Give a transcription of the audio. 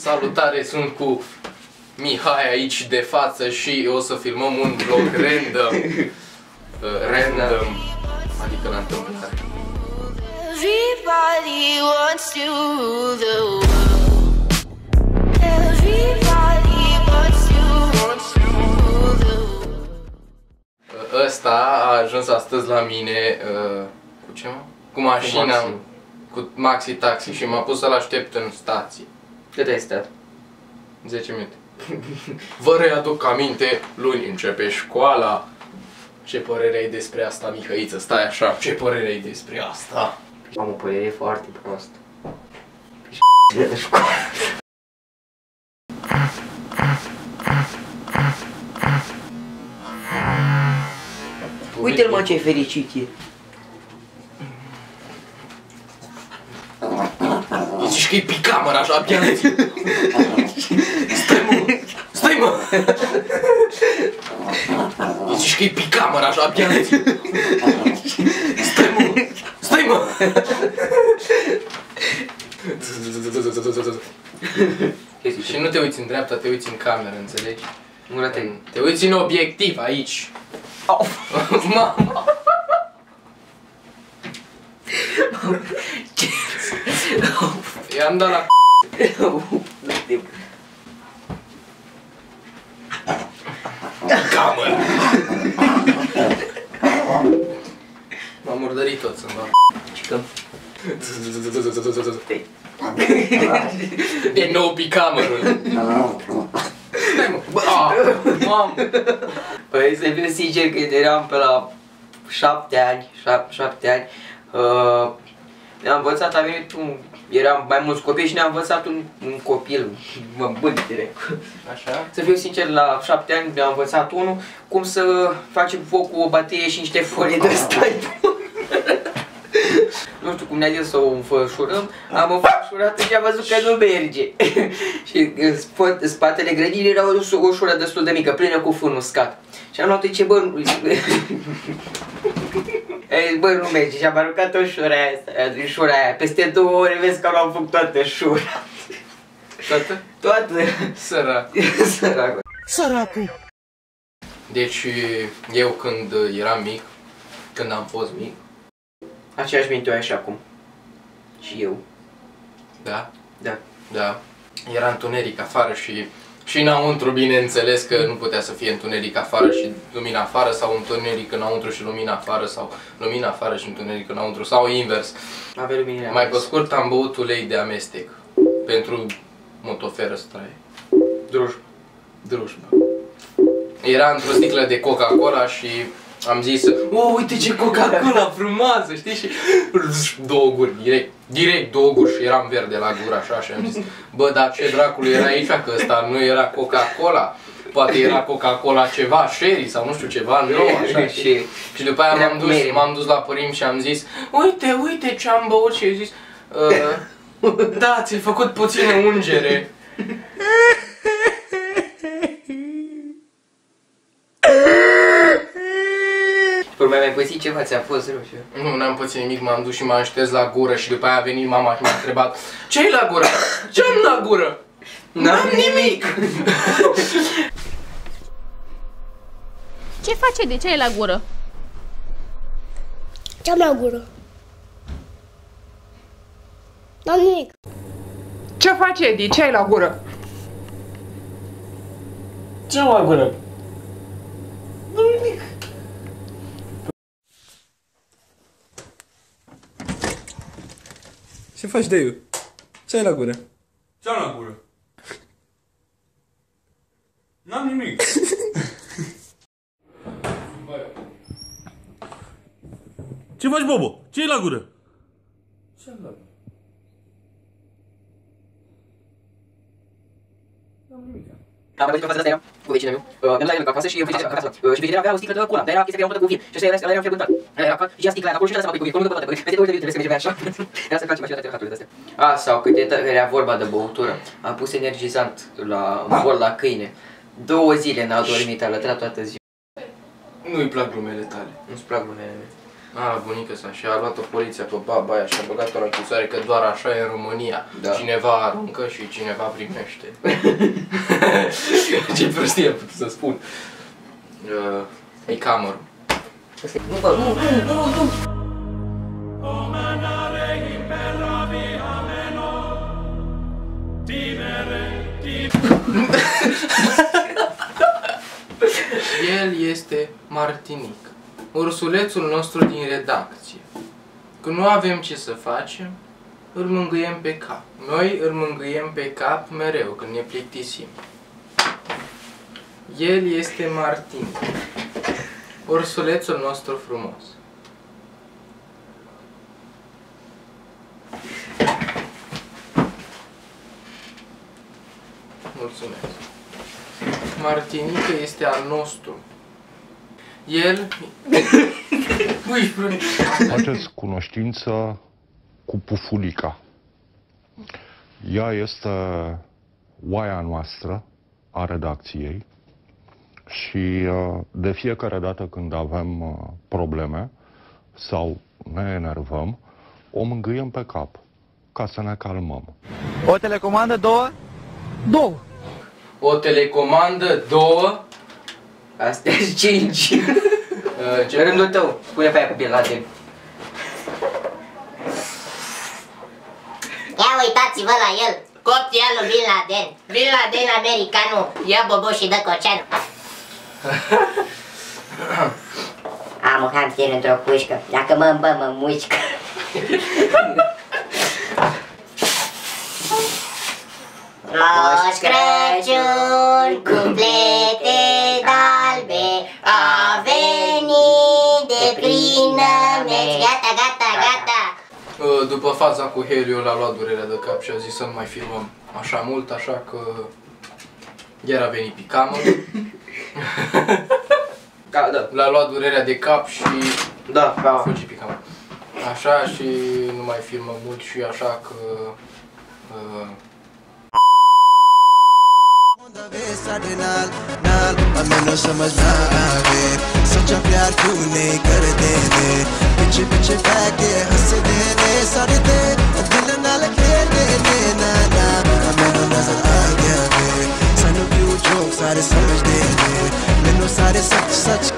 Salutare, sunt cu Mihai aici de față și o să filmăm un vlog random. Random, adică la întâmplare. Everybody wants to rule the world. Everybody wants to rule the world. Ăsta a ajuns astăzi la mine cu ce, mă? Cu mașina, cu Maxi Taxi și m-a pus să-l aștept în stație. Cât ai stat? 10 minute. Vă readuc aminte, luni începe școala. Ce părere ai despre asta, Mihăiță? Stai așa, ce părere ai despre asta? Am o părere foarte proastă. De școală. Uite-l, mă, ce fericit e. Zici că-i pe camera așa, abia Stai, mă! Stai, mă! Zici că-i pe camera așa, abia Stai, mă! Stai, mă! Și nu te uiți în dreapta, te uiți în cameră, înțelegi? Te uiți în obiectiv, aici. Mama! I-am dat la cameră! M-am murdărit tot să-mi dau Cică. Din nou pe cameră! Stai, mă! Mamă! Păi să fiu sincer că eram pe la 7 ani, ne-am învățat, a venit eram mai mulți copii și ne-a învățat un copil, mă bând direct. Așa? Să fiu sincer, la 7 ani ne-a învățat unul cum să facem foc cu o baterie și niște folii de stai. Nu știu cum ne-a zis să o înfășurăm, am înfășurat și am văzut că nu merge. Și în spatele grădinii era o ușură destul de mică, plină cu fân uscat. Și am luat-o, ce bă, bă, nu merge și am aruncat ușura aia, peste 2 ore vezi că am făcut toată ușura. Toată? Toată. Săracul. Săracul. Deci, eu când eram mic, când am fost mic. Aceeași minte o ai și acum. Și eu. Da? Da. Da. Era întuneric afară și înăuntru, bineînțeles că nu putea să fie întuneric afară și lumina afară, sau întuneric înăuntru și lumina afară, sau lumina afară și întuneric înăuntru, sau invers. Avea luminile. Mai pe scurt, am băut ulei de amestec pentru motoferă straie. Drujba. Era într-o sticlă de Coca-Cola și am zis, uite ce Coca-Cola frumoasă, știi? Și 2 guri, direct 2 guri și eram verde la gură așa și am zis, bă, dar ce dracului era aici, că ăsta nu era Coca-Cola? Poate era Coca-Cola ceva, sherry sau nu știu, ceva nou, așa. Și după aia m-am dus la părinți și am zis, uite ce am băut, și eu zis, da, ți-ai făcut puțină ungere. Urmai mai pățit ceva, ți-a fost rău și Nu, n-am pățit nimic, m-am dus și m-am șters la gură și după aia a venit mama și m-a întrebat, ce-ai la gură? Ce-am la gură? N-am nimic! Ce face? De ce ai la gură? Ce-am la gură? N-am nimic. Ce face, Edi? Ce ai la gură? Ce-am la gură? Nu nimic. Ce faci, Deiu? Ce ai la gură? Ce-am la gură? N-am nimic. Ce faci, Bobo? Ce ai la gură? Ce-am la gură? N-am nimic. Am văzut că fața asta era cu vecinul meu, mi-am dat el acasă și frigiderul acasă. Și frigiderul avea o sticlă de cola, dar era chestia care era cu vin. Și ăsta era înfierbântat. Și ia sticla aia acolo și ăsta cu vin, nu după toate, peste 2 de trebuie să merge așa. Era să faci ceva de haturile de-astea. Sau cât era vorba de băutură, am pus energizant în bol la câine. 2 zile n-a dormit, a lătrat toată ziua. Nu-i plac glumele tale. Nu-ți plac glumele mele. A, bunica sa și a luat-o poliția pe baba aia și a băgat-o la închisoare că doar așa e în România. Da. Cineva aruncă și cineva primește. Ce prostie am putut să spun. E camărul. Nu. El este Martinic, ursulețul nostru din redacție. Când nu avem ce să facem, îl mângâiem pe cap. Noi îl mângâiem pe cap mereu când ne plictisim. El este Martinic, ursulețul nostru frumos. Mulțumesc. Martinică este al nostru. El... Faceți cunoștință cu Pufulica. Ea este oaia noastră a redacției și de fiecare dată când avem probleme sau ne enervăm, o mângâiem pe cap ca să ne calmăm. O telecomandă, două? Două. O telecomandă, două. Astea sunt 5. Ce rândul tău? Spune pe aia cu Bin Laden. Ia uitați-vă la el, copilul Bin Laden. Bin Laden americanul, ia bobo și dă coceanul. Am un hamster într-o pușcă, dacă mă îmbă, mă mușcă. Moș Crăciun cu plete d'albe a venit de plină meci. Gata, gata, gata. După faza cu Heliu l-a luat durerea de cap și a zis să nu mai filmăm așa mult, așa că iar a venit picamă. Da, da. L-a luat durerea de cap și da, a fugit picamă. Așa și nu mai filmăm mult și așa că... हमें समझ ना आवे सच्चा प्यार क्यों नहीं कर देने पीछे पीछे भागे हंस देने सारे दे दिल नाल खेल देने ना ना हमें नजर आ गया वे सानू क्यों जोक सारे समझ देने मैनू सारे सच सच